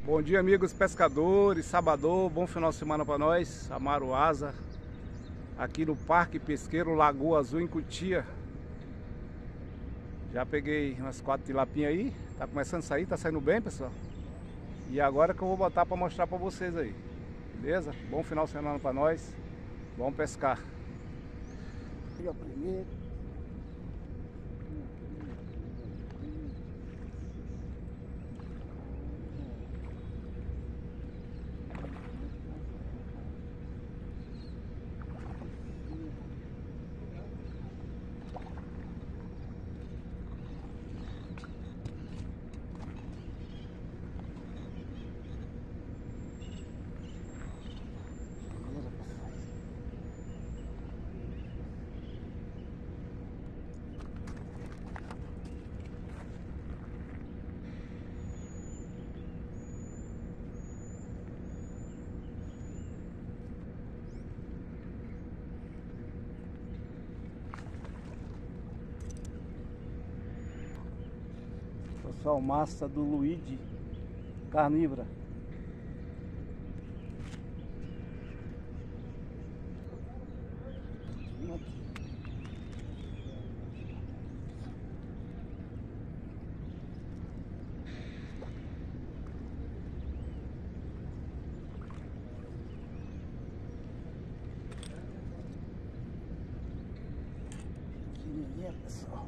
Bom dia, amigos pescadores, sabador, bom final de semana para nós. Amaro Asa, aqui no Parque Pesqueiro Lagoa Azul, em Cotia. Já peguei umas 4 tilapinhas aí, tá começando a sair, tá saindo bem, pessoal. E agora que eu vou botar para mostrar para vocês aí, beleza? Bom final de semana para nós, vamos pescar. Aqui o primeiro. Pessoal, massa do Luigi carnívora. Que é, pessoal.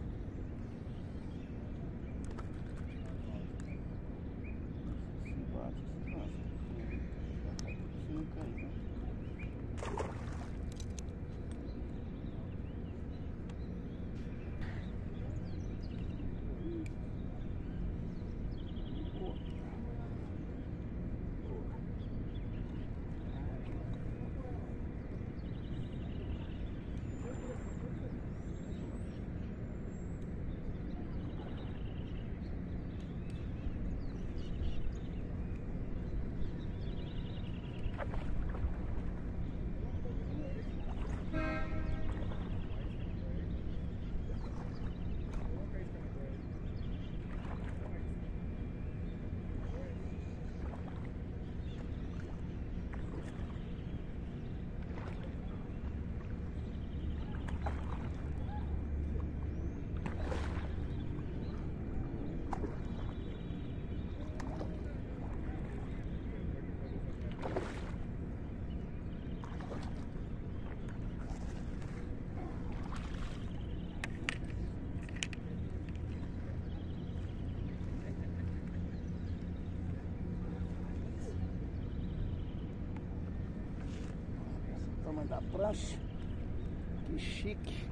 Tamanho da prancha, que chique.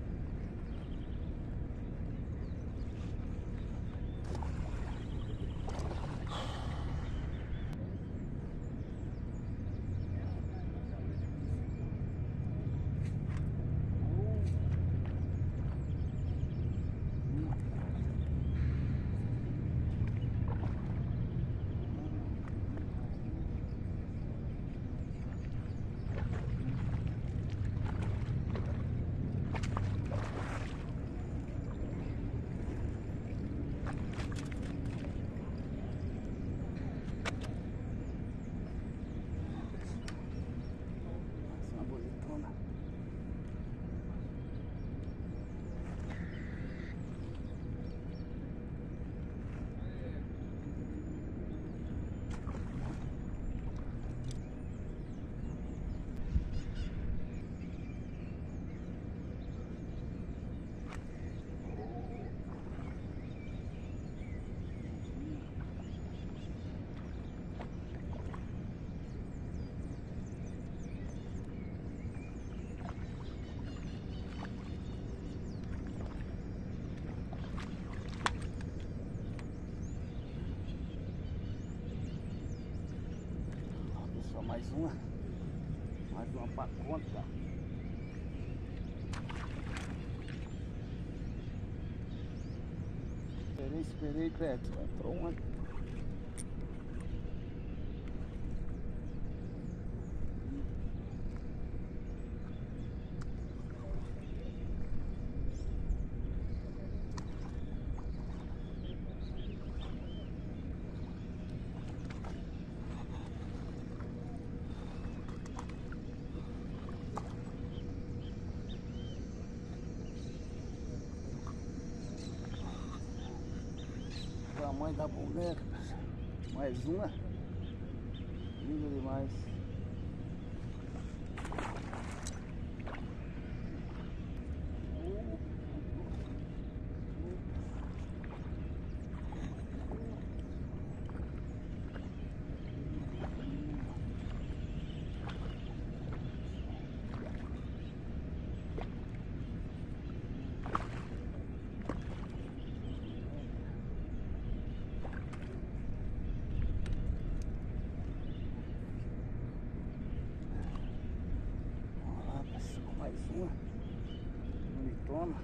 Mais uma pra conta. Esperei, Cleto. Entrou uma. tamanho da boneca, pessoal. Mais uma. Linda demais. Mais uma bonitona.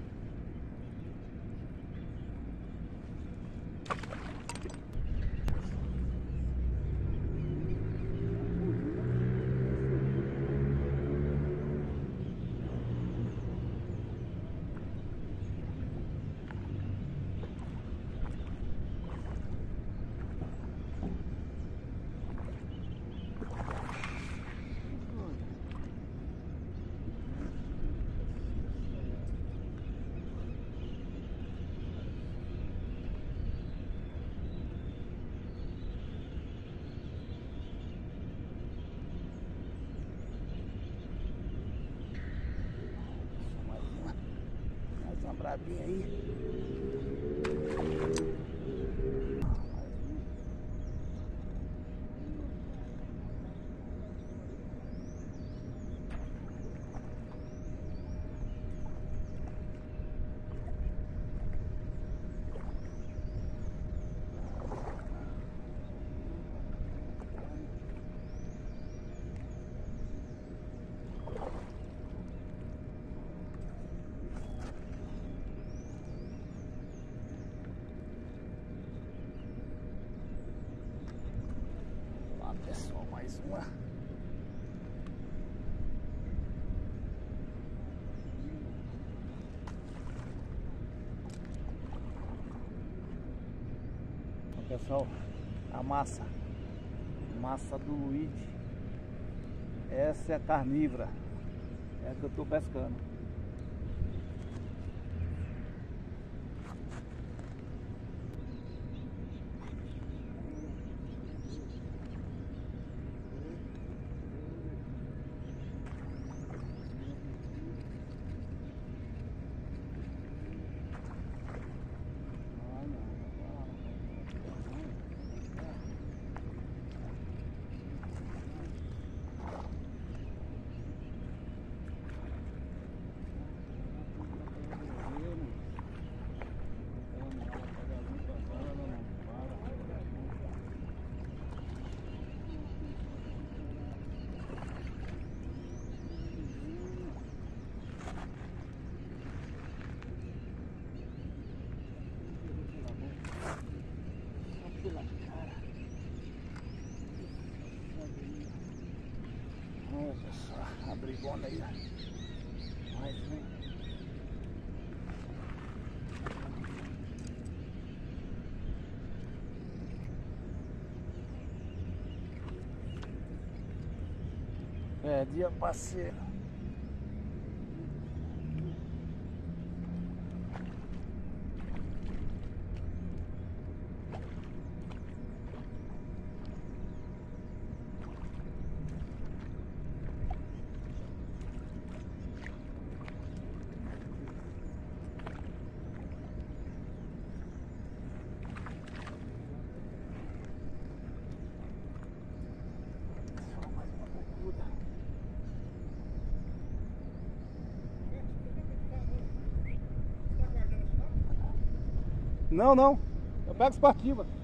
Uma brabinha aí. Pessoal, mais uma. Então, pessoal, a massa do Luigi. Essa é a carnívora. É a que eu tô pescando. Olha só, a brigona aí. Mais um. Dia parceiro. Não, não. Eu pego esportiva.